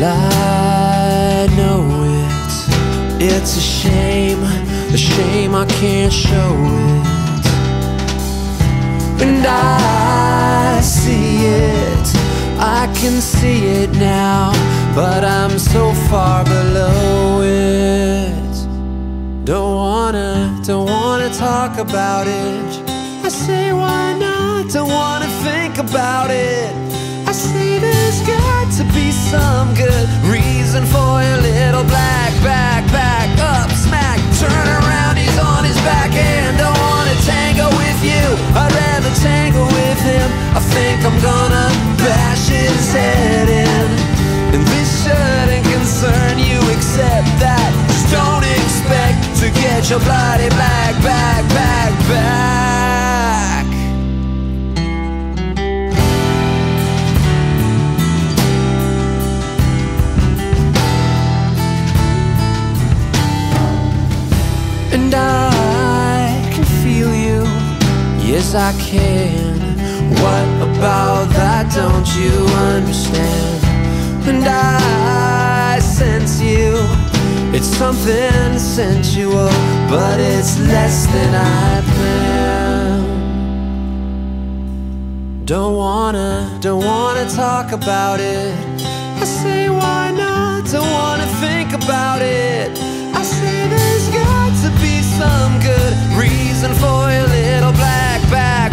I know it's a shame I can't show it. And I see it, I can see it now, but I'm so far below it. Don't wanna talk about it. I say why not, don't wanna think about it. I say there's got to be some good reason for your little black back up smack. Turn around, he's on his back and don't wanna tango with you. I'd rather tango with him. I think I'm gonna bash his head in. And this shouldn't concern you except that just don't expect to get your bloody black back. And I can feel you, yes I can. What about that don't you understand? And I sense you, it's something sensual, but it's less than I planned. Don't wanna talk about it. I say why not, don't wanna think about it. I say there's got to be some good reason for your little black back.